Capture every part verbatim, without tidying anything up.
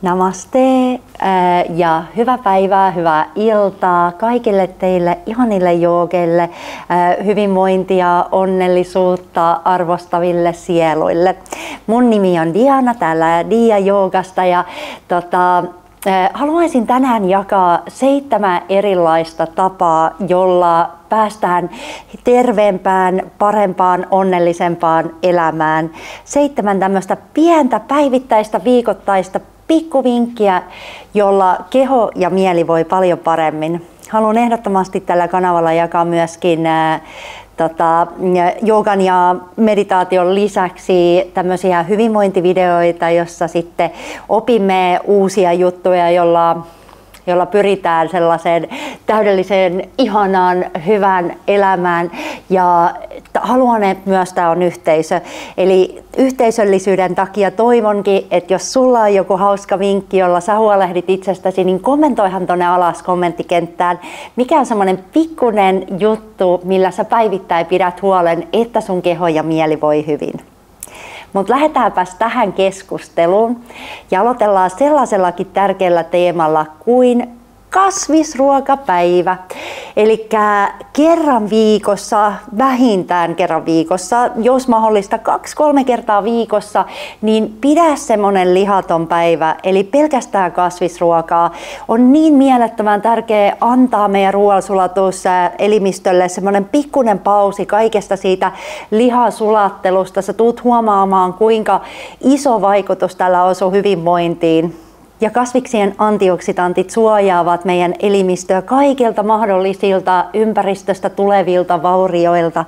Namaste ja hyvää päivää, hyvää iltaa kaikille teille ihanille joogeille, hyvinvointia, onnellisuutta arvostaville sieluille. Mun nimi on Diana täällä Dia Joogasta ja tota, haluaisin tänään jakaa seitsemän erilaista tapaa, jolla päästään terveempään, parempaan, onnellisempaan elämään. Seitsemän tämmöistä pientä päivittäistä, viikoittaista pikkuvinkkiä, jolla keho ja mieli voi paljon paremmin. Haluan ehdottomasti tällä kanavalla jakaa myöskin ää, tota, joogan ja meditaation lisäksi tämmöisiä hyvinvointivideoita, jossa sitten opimme uusia juttuja, jolla jolla pyritään sellaiseen täydelliseen, ihanaan, hyvään elämään. Ja haluan, että myös tämä on yhteisö. Eli yhteisöllisyyden takia toivonkin, että jos sulla on joku hauska vinkki, jolla sä huolehdit itsestäsi, niin kommentoihan tuonne alas kommenttikenttään. Mikä on semmoinen pikkuinen juttu, millä sä päivittäin pidät huolen, että sun keho ja mieli voi hyvin. Mutta lähdetäänpäs tähän keskusteluun ja aloitellaan sellaisellakin tärkeällä teemalla kuin kasvisruokapäivä. Eli kerran viikossa, vähintään kerran viikossa, jos mahdollista kaksi kolme kertaa viikossa, niin pidä semmonen lihaton päivä, eli pelkästään kasvisruokaa. On niin mielettömän tärkeää antaa meidän ruoansulatuselimistölle semmonen pikkuinen pausi kaikesta siitä lihasulattelusta. Sä tuut huomaamaan, kuinka iso vaikutus tällä on sun hyvinvointiin. Ja kasviksien antioksidantit suojaavat meidän elimistöä kaikilta mahdollisilta ympäristöstä tulevilta vaurioilta.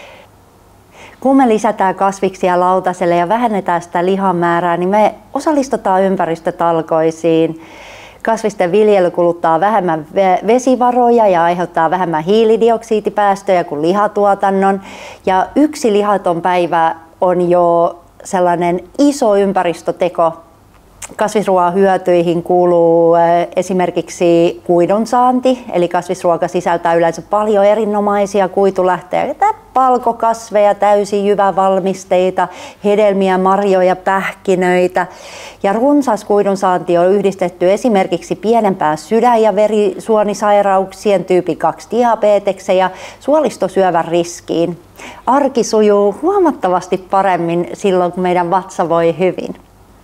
Kun me lisätään kasviksia lautaselle ja vähennetään sitä lihan määrää, niin me osallistutaan ympäristötalkoisiin. Kasvisten viljely kuluttaa vähemmän vesivaroja ja aiheuttaa vähemmän hiilidioksidipäästöjä kuin lihatuotannon. Ja yksi lihaton päivä on jo sellainen iso ympäristöteko. Kasvisruoan hyötyihin kuuluu esimerkiksi kuidun saanti, eli kasvisruoka sisältää yleensä paljon erinomaisia kuitulähteitä, palkokasveja, täysin jyvävalmisteita, hedelmiä, marjoja, pähkinöitä. Ja runsas kuidun saanti on yhdistetty esimerkiksi pienempään sydän- ja verisuonisairauksien, tyypin kaksi diabeteksen ja suolistosyövän riskiin. Arki sujuu huomattavasti paremmin silloin, kun meidän vatsa voi hyvin.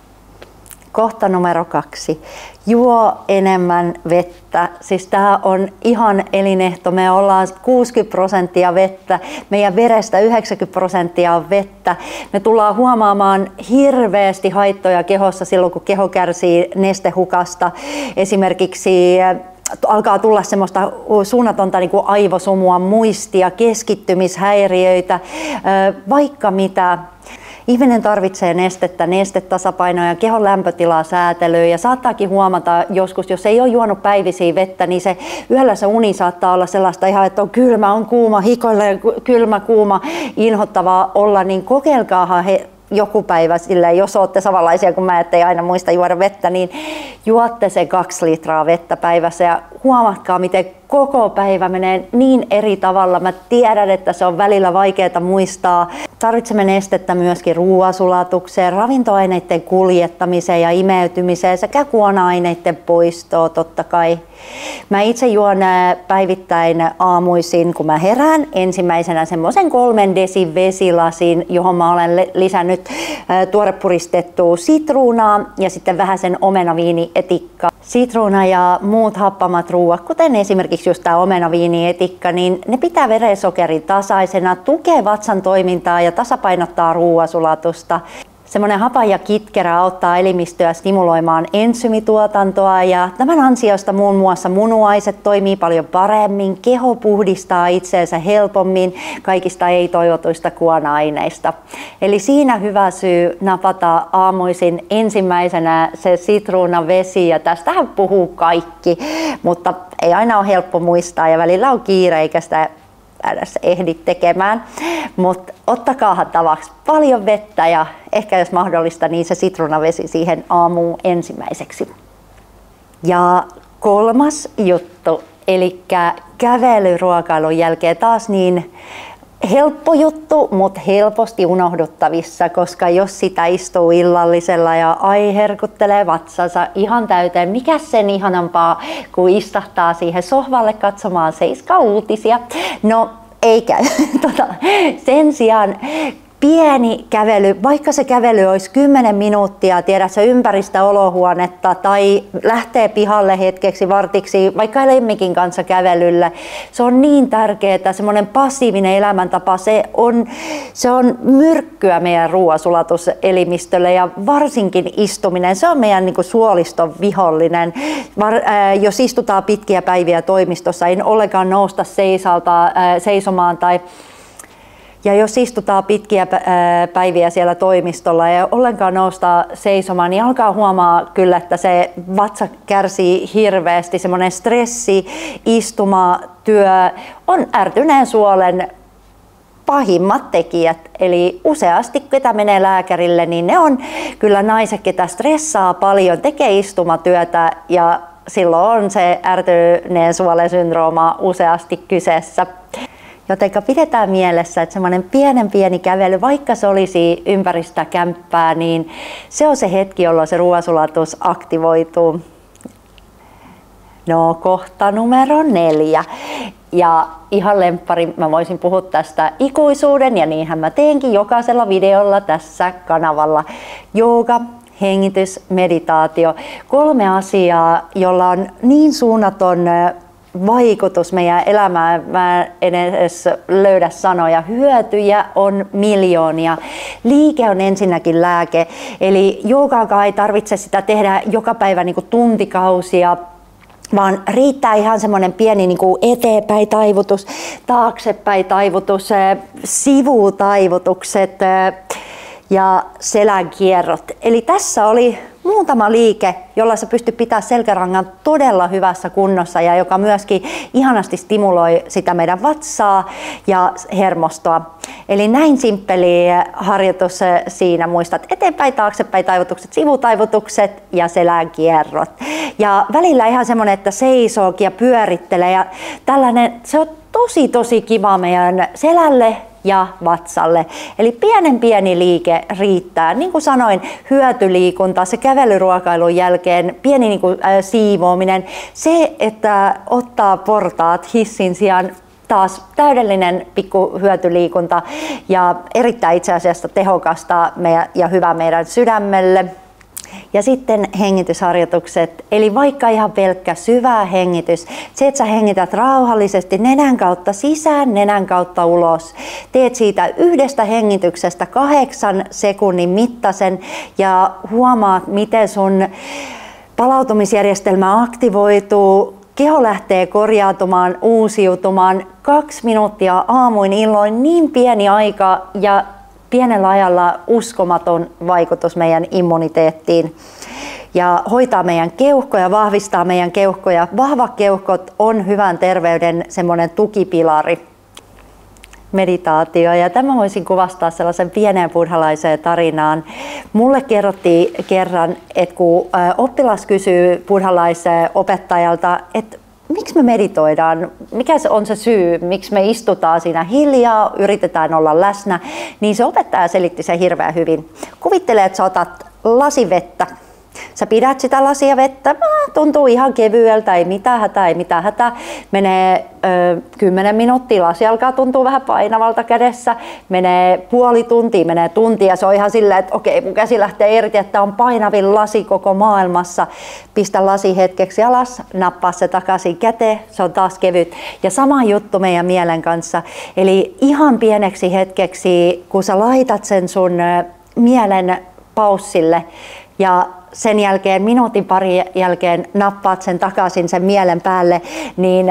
Kohta numero kaksi. Juo enemmän vettä. Siis tää on ihan elinehto. Me ollaan kuusikymmentä prosenttia vettä. Meidän verestä yhdeksänkymmentä prosenttia on vettä. Me tullaan huomaamaan hirveästi haittoja kehossa silloin, kun keho kärsii nestehukasta. Esimerkiksi alkaa tulla semmoista suunnatonta niin kuin aivosumua, muistia, keskittymishäiriöitä, vaikka mitä. Ihminen tarvitsee nestettä, nestetasapainoa ja kehon lämpötilaa säätelyä ja saattaakin huomata joskus, jos ei ole juonut päivisiä vettä, niin se yöllä se uni saattaa olla sellaista ihan, että on kylmä, on kuuma, hikoilee kylmä, kuuma, inhottavaa olla, niin kokeilkaahan he joku päivä silleen, jos olette samanlaisia kuin mä, ettei aina muista juoda vettä, niin juotte se kaksi litraa vettä päivässä ja huomatkaa, miten koko päivä menee niin eri tavalla. Mä tiedän, että se on välillä vaikeaa muistaa. Tarvitsemme nestettä myöskin ruoansulatukseen, ravintoaineiden kuljettamiseen ja imeytymiseen sekä kuona-aineiden poistoon totta kai. Mä itse juon päivittäin aamuisin, kun mä herään, ensimmäisenä semmoisen kolmen desin vesilasin, johon mä olen lisännyt tuorepuristettua sitruunaa ja sitten vähän sen omenaviinietikkaa. Sitruuna ja muut happamat ruuat, kuten esimerkiksi just tämä omenaviinietikka, niin ne pitää verensokerin tasaisena, tukee vatsan toimintaa ja tasapainottaa ruoansulatusta. Semmoinen hapan ja kitkerä auttaa elimistöä stimuloimaan ensymituotantoa ja tämän ansiosta muun muassa munuaiset toimii paljon paremmin, keho puhdistaa itseensä helpommin kaikista ei-toivotuista kuona-aineista. Eli siinä hyvä syy napata aamuisin ensimmäisenä se sitruunavesi ja tästähän puhuu kaikki, mutta ei aina ole helppo muistaa ja välillä on kiire eikä sitä edes ehdi tekemään, mutta ottakaahan tavaksi paljon vettä ja ehkä jos mahdollista, niin se sitruunavesi siihen aamuun ensimmäiseksi. Ja kolmas juttu, eli kävely ruokailun jälkeen taas niin helppo juttu, mutta helposti unohduttavissa, koska jos sitä istuu illallisella ja ai herkuttelee vatsansa ihan täyteen, mikä sen ihanampaa, kun istahtaa siihen sohvalle katsomaan Seiska-uutisia. No eikä. Tota, sen sijaan pieni kävely, vaikka se kävely olisi kymmenen minuuttia, tiedät sä ympäristä olohuonetta tai lähtee pihalle hetkeksi, vartiksi, vaikka lemmikin kanssa kävelylle. Se on niin tärkeää, semmoinen passiivinen elämäntapa, se on, se on myrkkyä meidän ruoansulatuselimistölle ja varsinkin istuminen, se on meidän niin kuin suoliston vihollinen. Var, ää, jos istutaan pitkiä päiviä toimistossa, ei ollenkaan nousta seisalta, ää, seisomaan tai Ja jos istutaan pitkiä päiviä siellä toimistolla ja ollenkaan nousta seisomaan, niin alkaa huomaa kyllä, että se vatsa kärsii hirveästi. Semmoinen stressi, istuma, työ on ärtyneen suolen pahimmat tekijät. Eli useasti, ketä menee lääkärille, niin ne on kyllä naiset, ketä stressaa paljon, tekee istumatyötä ja silloin on se ärtyneen suolen syndrooma useasti kyseessä. Jotenka pidetään mielessä, että semmoinen pienen pieni kävely, vaikka se olisi ympäristä kämppää, niin se on se hetki, jolloin se ruoansulatus aktivoituu. No kohta numero neljä. Ja ihan lemppari, mä voisin puhua tästä ikuisuuden ja niinhän mä teenkin jokaisella videolla tässä kanavalla. Jooga, hengitys, meditaatio. Kolme asiaa, jolla on niin suunnaton vaikutus meidän elämään, mä en edes löydä sanoja. Hyötyjä on miljoonia. Liike on ensinnäkin lääke, eli joogaakaan ei tarvitse sitä tehdä joka päivä niin kuin tuntikausia, vaan riittää ihan semmoinen pieni niin kuin eteenpäin taivutus, taaksepäin taivutus, sivutaivutukset ja selän kierrot. Eli tässä oli muutama liike, jolla sä pystyt pitämään selkärangan todella hyvässä kunnossa ja joka myöskin ihanasti stimuloi sitä meidän vatsaa ja hermostoa. Eli näin simppeli harjoitus siinä. Muistat eteenpäin, taaksepäin taivutukset, sivutaivutukset ja selän kierrot. Ja välillä ihan semmoinen, että seisookin ja pyörittelee ja tällainen, se on tosi tosi kiva meidän selälle ja vatsalle. Eli pienen pieni liike riittää. Niin kuin sanoin, hyötyliikunta, se kävelyruokailun jälkeen, pieni niin kuin, äh, siivoaminen, se, että ottaa portaat hissin sijaan, taas täydellinen pikku hyötyliikunta ja erittäin itse asiassa tehokasta ja hyvä meidän sydämelle. Ja sitten hengitysharjoitukset, eli vaikka ihan pelkkä syvä hengitys, se, että sä hengität rauhallisesti nenän kautta sisään, nenän kautta ulos. Teet siitä yhdestä hengityksestä kahdeksan sekunnin mittaisen ja huomaat, miten sun palautumisjärjestelmä aktivoituu, keho lähtee korjautumaan, uusiutumaan. Kaksi minuuttia aamuin illoin, niin pieni aika ja pienellä ajalla uskomaton vaikutus meidän immuniteettiin ja hoitaa meidän keuhkoja, vahvistaa meidän keuhkoja. Vahvat keuhkot on hyvän terveyden semmoinen tukipilari. Meditaatio, ja tämä voisin kuvastaa sellaisen pieneen buddhalaiseen tarinaan. Mulle kerrottiin kerran, että kun oppilas kysyy buddhalaisen opettajalta, että miksi me meditoidaan, mikä se on se syy, miksi me istutaan siinä hiljaa, yritetään olla läsnä, niin se opettaja selitti sen hirveän hyvin. Kuvittele, että sä otat lasivettä. Sä pidät sitä lasia vettä, tuntuu ihan kevyeltä, ei mitään hätää, ei mitään hätää. Menee ö, kymmenen minuuttia, lasi alkaa tuntua vähän painavalta kädessä. Menee puoli tuntia, menee tunti ja se on ihan silleen, että okei, mun käsi lähtee irti, että on painavin lasi koko maailmassa. Pistä lasi hetkeksi alas, nappaa se takaisin käteen, se on taas kevyt. Ja sama juttu meidän mielen kanssa. Eli ihan pieneksi hetkeksi, kun sä laitat sen sun mielen paussille ja sen jälkeen, minuutin pari jälkeen nappaat sen takaisin sen mielen päälle, niin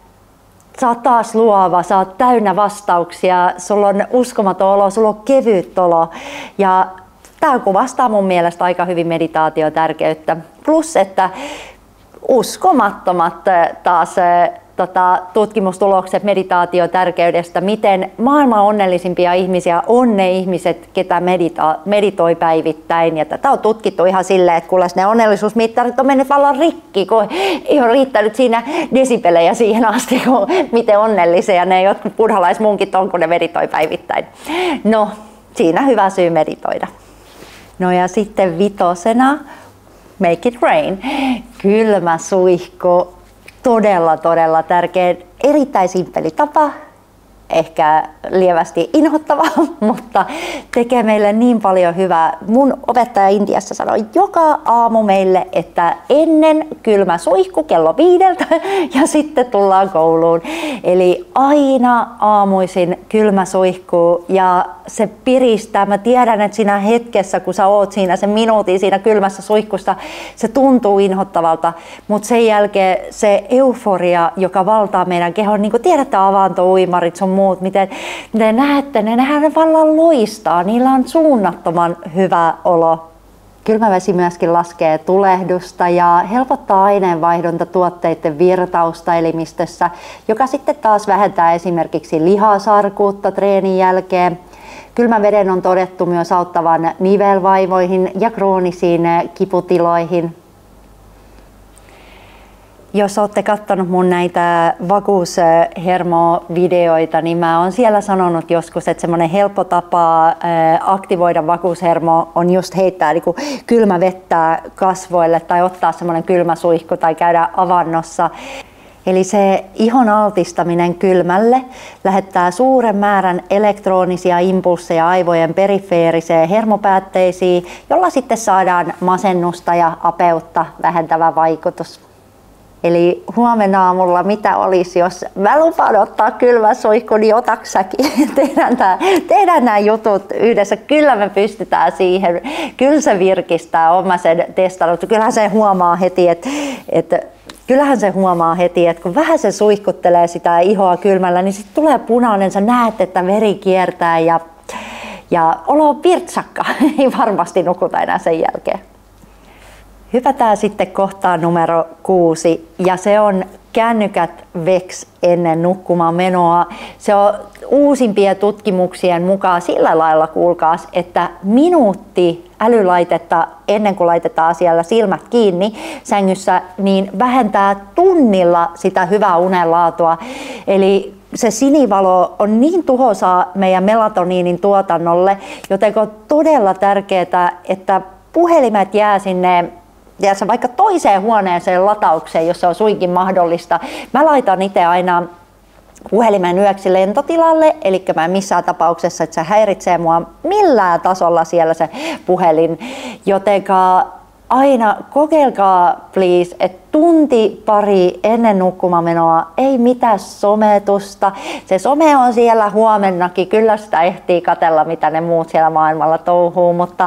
sä oot taas luova, sä oot täynnä vastauksia, sulla on uskomaton olo, sulla on kevyt olo. Ja tää kuvastaa mun mielestä aika hyvin meditaation tärkeyttä. Plus, että uskomattomat taas tota, tutkimustulokset meditaatiotärkeydestä, miten maailman onnellisimpia ihmisiä on ne ihmiset, ketä medita- meditoi päivittäin. Ja tätä on tutkittu ihan silleen, että kuule ne onnellisuusmittarit on mennyt vallan rikki, kun ei ole riittänyt siinä desibelejä siihen asti, kun miten onnellisia ne jotkut buddhalaismunkit on, kun ne meditoi päivittäin. No, siinä hyvä syy meditoida. No ja sitten vitosena, make it rain. Kylmä suihku, todella todella tärkeä, erittäin simppeli tapa. Ehkä lievästi inhottava, mutta tekee meille niin paljon hyvää. Mun opettaja Intiassa sanoi joka aamu meille, että ennen kylmä suihku kello viideltä ja sitten tullaan kouluun. Eli aina aamuisin kylmä suihku ja se piristää. Mä tiedän, että siinä hetkessä, kun sä oot siinä sen minuutin siinä kylmässä suihkussa, se tuntuu inhottavalta, mutta sen jälkeen se euforia, joka valtaa meidän kehon, niin kuin tiedätte avantouimarit, sun muut, miten ne näette, ne nehän vallan loistaa, niillä on suunnattoman hyvä olo. Kylmä vesi myöskin laskee tulehdusta ja helpottaa aineenvaihdunta tuotteiden virtausta elimistössä, joka sitten taas vähentää esimerkiksi lihasarkuutta treenin jälkeen. Kylmän veden on todettu myös auttavan nivelvaivoihin ja kroonisiin kiputiloihin. Jos olette katsonut mun näitä vakuushermovideoita, niin mä oon siellä sanonut joskus, että semmoinen helppo tapa aktivoida vakuushermo on just heittää niin kuin kylmä vettä kasvoille tai ottaa semmoinen kylmä suihku tai käydä avannossa. Eli se ihon altistaminen kylmälle lähettää suuren määrän elektronisia impulsseja aivojen perifeeriseen hermopäätteisiin, jolla sitten saadaan masennusta ja apeutta vähentävä vaikutus. Eli huomenna aamulla mitä olisi, jos mä lupaan ottaa kylmä suihku, niin otaks säkin? Tehdään, tää, tehdään nämä jutut yhdessä. Kyllä me pystytään siihen. Kyllä se virkistää. Olen mä sen testannut. Kyllähän se huomaa heti, että, että Kyllähän se huomaa heti, että kun vähän se suihkuttelee sitä ihoa kylmällä, niin sitten tulee punainen. Sä näet, että veri kiertää ja, ja olo on virtsakka. Ei varmasti nukuta enää sen jälkeen. Hypätään sitten kohtaan numero kuusi ja se on kännykät veks ennen nukkumaan menoa. Se on uusimpien tutkimuksien mukaan sillä lailla, kuulkaas, että minuutti älylaitetta ennen kuin laitetaan siellä silmät kiinni sängyssä, niin vähentää tunnilla sitä hyvää unenlaatua. Eli se sinivalo on niin tuhoisaa meidän melatoniinin tuotannolle, joten on todella tärkeää, että puhelimet jää sinne ja vaikka toiseen huoneeseen lataukseen, jos se on suinkin mahdollista. Mä laitan itse aina puhelimen yöksi lentotilalle, eli mä en missään tapauksessa, että se häiritsee mua millään tasolla siellä se puhelin. Jotenka aina kokeilkaa please, että tunti pari ennen nukkumaan ei mitään sometusta. Se some on siellä huomennakin, kyllä sitä ehtii katsella mitä ne muut siellä maailmalla touhuu, mutta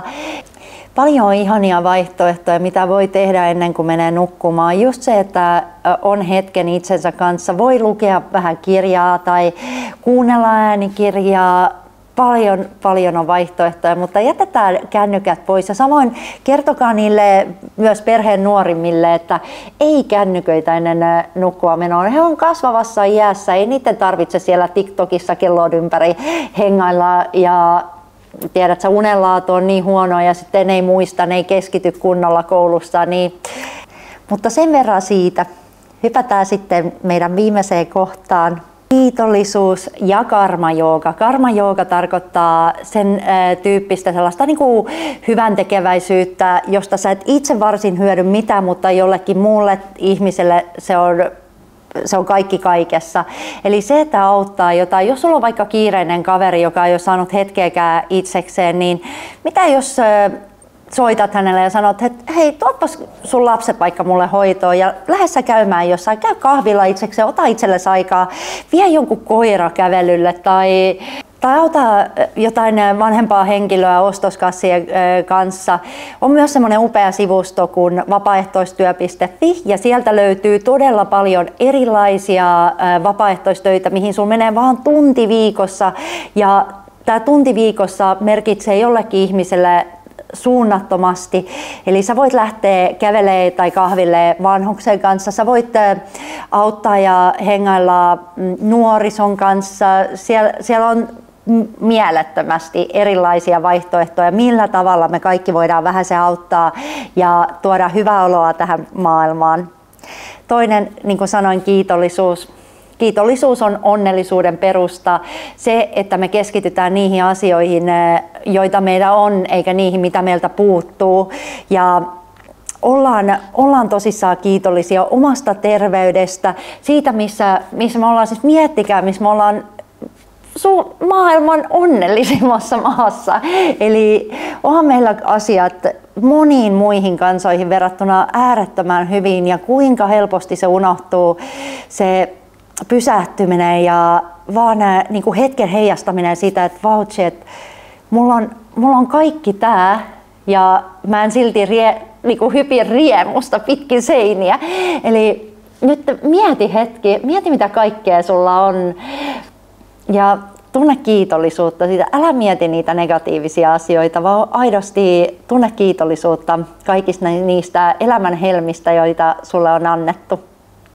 paljon on ihania vaihtoehtoja, mitä voi tehdä ennen kuin menee nukkumaan. Just se, että on hetken itsensä kanssa, voi lukea vähän kirjaa tai kuunnella äänikirjaa. Paljon, paljon on vaihtoehtoja, mutta jätetään kännykät pois ja samoin kertokaa niille myös perheen nuorimmille, että ei kännyköitä ennen nukkua menoa. He on kasvavassa iässä, ei niiden tarvitse siellä TikTokissa kellon ympäri hengailla ja tiedät, että unenlaatu on niin huono ja sitten ei muista, ne ei keskity kunnolla koulussa. Niin. Mutta sen verran siitä. Hypätään sitten meidän viimeiseen kohtaan. Kiitollisuus ja karma-jooga. Karma-jooga tarkoittaa sen ä, tyyppistä sellaista niin kuin hyväntekeväisyyttä, josta sä et itse varsin hyödy mitään, mutta jollekin muulle ihmiselle se on Se on kaikki kaikessa. Eli se, että auttaa jotain, jos sulla on vaikka kiireinen kaveri, joka ei ole saanut hetkeäkään itsekseen, niin mitä jos soitat hänelle ja sanot, että hei, tuoppas sun lapset vaikka mulle hoitoon ja lähde sä käymään jossain, käy kahvilla itsekseen, ota itsellesi aikaa, vie jonkun koira kävelylle tai tai auta jotain vanhempaa henkilöä ostoskassien kanssa. On myös semmoinen upea sivusto kuin vapaaehtoistyö piste fi ja sieltä löytyy todella paljon erilaisia vapaaehtoistöitä, mihin sun menee vaan tunti viikossa ja tämä tunti viikossa merkitsee jollekin ihmiselle suunnattomasti. Eli sä voit lähteä kävelemään tai kahville vanhuksen kanssa. Sä voit auttaa ja hengailla nuorison kanssa. Siellä, siellä on mielettömästi erilaisia vaihtoehtoja, millä tavalla me kaikki voidaan vähän se auttaa ja tuoda hyvää oloa tähän maailmaan. Toinen, niin kuin sanoin, kiitollisuus. Kiitollisuus on onnellisuuden perusta. Se, että me keskitytään niihin asioihin, joita meillä on, eikä niihin, mitä meiltä puuttuu. Ja ollaan, ollaan tosissaan kiitollisia omasta terveydestä, siitä, missä, missä me ollaan, siis miettikää, missä me ollaan maailman onnellisimmassa maassa. Eli onhan meillä asiat moniin muihin kansoihin verrattuna äärettömän hyvin, ja kuinka helposti se unohtuu, se pysähtyminen ja vaan niin kuin hetken heijastaminen siitä, että vautsi, että mulla on, mulla on kaikki tää ja mä en silti rie, niin kuin hypi riemusta pitkin seiniä. Eli nyt mieti hetki, mieti mitä kaikkea sulla on ja tunne kiitollisuutta siitä. Älä mieti niitä negatiivisia asioita, vaan aidosti tunne kiitollisuutta kaikista niistä elämän helmistä, joita sulle on annettu.